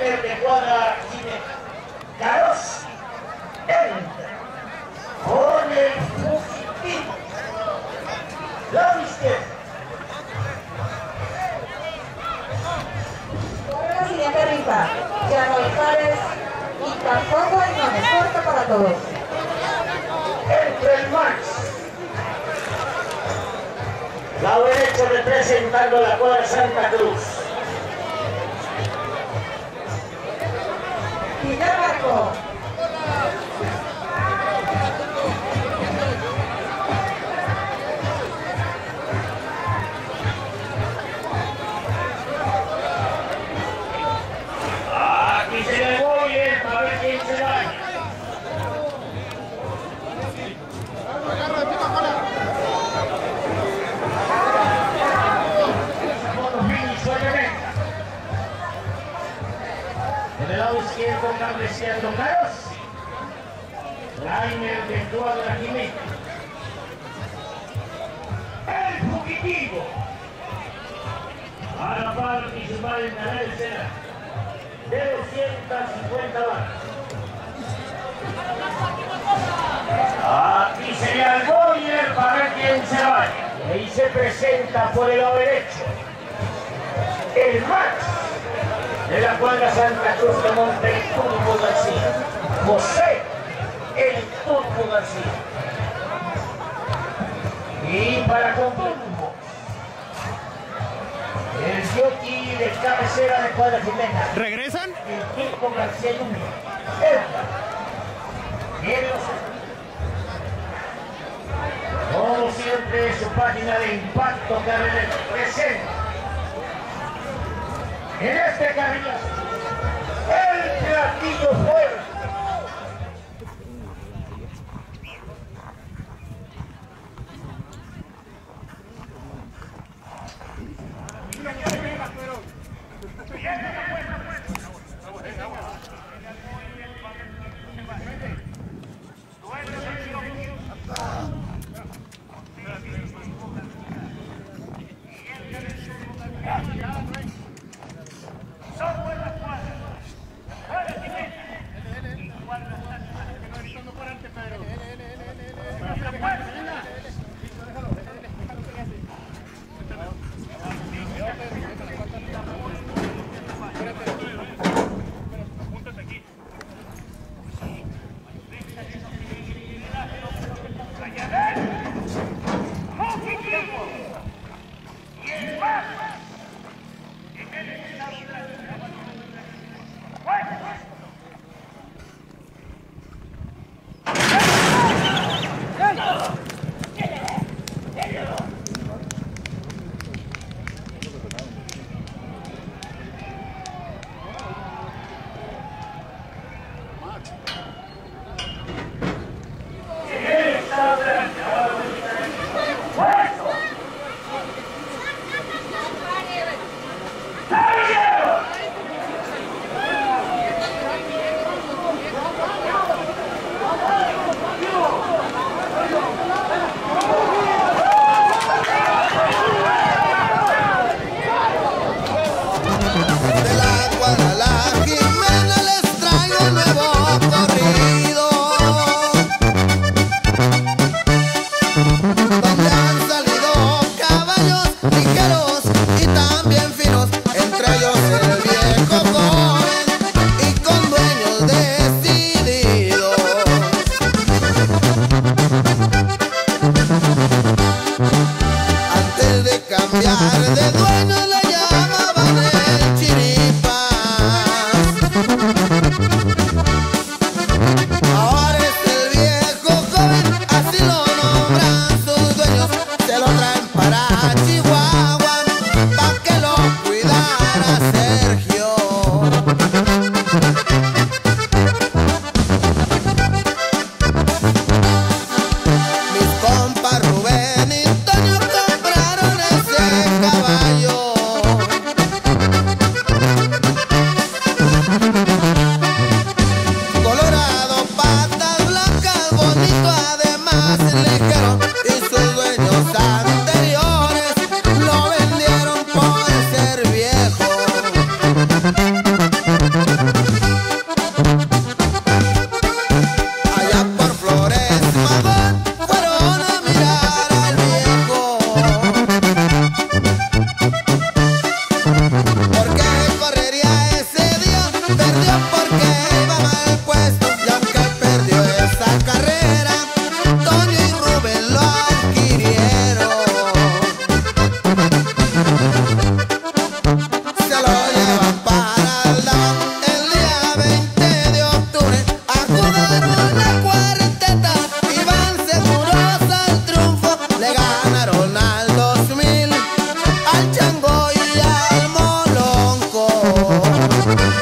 Lainer de cuadra Caros entra con el fugitivo. La viste. Corre la siguiente rifa. Ya no hay pares y tampoco hay nones. Corta para todos. Entre el Max. Lado derecho representando la cuadra Santa Cruz. Marco. Aquí se le voy bien para ver quién se vaya. En el lado izquierdo, cabeceando Caros. Lainer de cuadra Jiménez. El fugitivo. A la participar en la escena de 250 balas. Aquí sería el Boyer para ver quién se vaya. Y ahí se presenta por el lado derecho el Max de la cuadra Santa Cruz de Monte, el Turbo García. José, el Turbo García. Y para concluir, el jockey de cabecera de cuadra Jimena. ¿Regresan? El Turbo García Junior. Como siempre, su página de Impacto Carrera presente. En este carril, el platillo fuerte. Thank